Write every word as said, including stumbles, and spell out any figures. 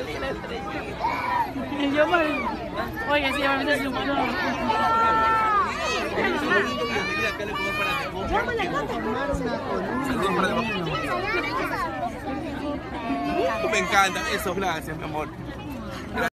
salir la estrellita. Y yo me... Oye, sí, ahorita sí, no. Me encantan esos, gracias, mi amor.